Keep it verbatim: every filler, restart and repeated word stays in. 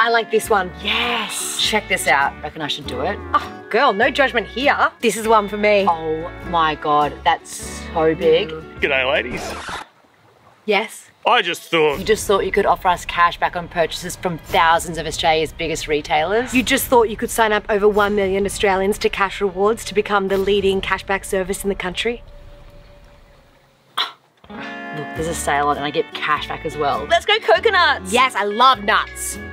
I like this one. Yes. Check this out. Reckon I should do it? Oh, girl, no judgment here. This is one for me. Oh my God, that's so big. G'day, ladies. Yes? I just thought... You just thought you could offer us cash back on purchases from thousands of Australia's biggest retailers? You just thought you could sign up over one million Australians to Cashrewards to become the leading cashback service in the country? Look, there's a sale on and I get cash back as well. Let's go coconuts! Yes, I love nuts.